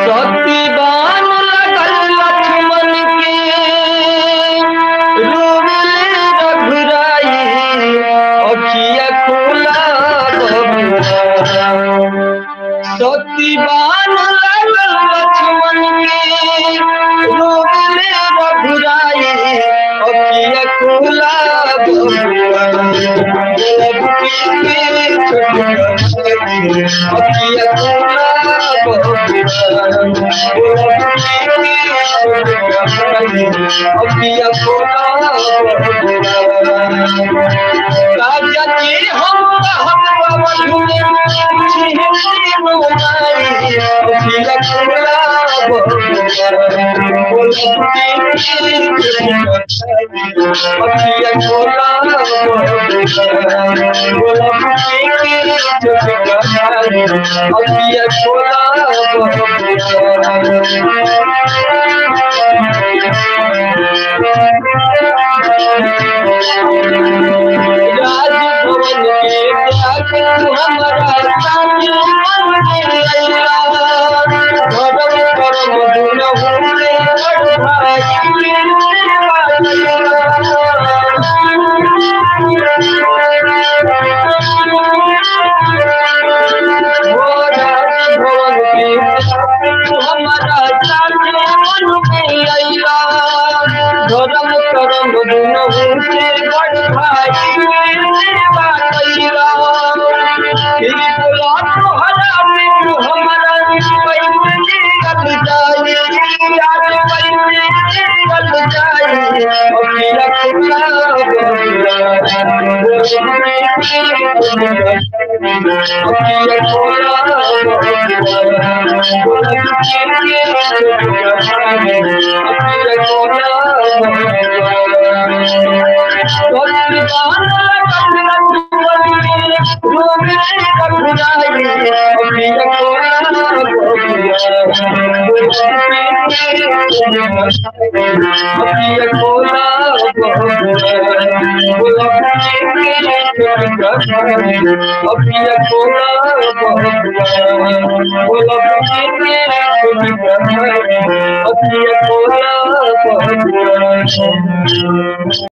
सतीबान लगल लक्ष्मण के रोवले रघुराई अखिया खोला बबुआ। सतीबान लगल लक्ष्मण के रोवले रघुराई अखिया खोला बबुआ। अखिया खोला अखिया खोला राजा जी हम अखिया खोला अखिया खोला अखिया खोला राजभवन के त्याग हमारा धर्म कर्म दुनहु में हमारा धर्म कर्म दुनहु से बड़ भाई हमारा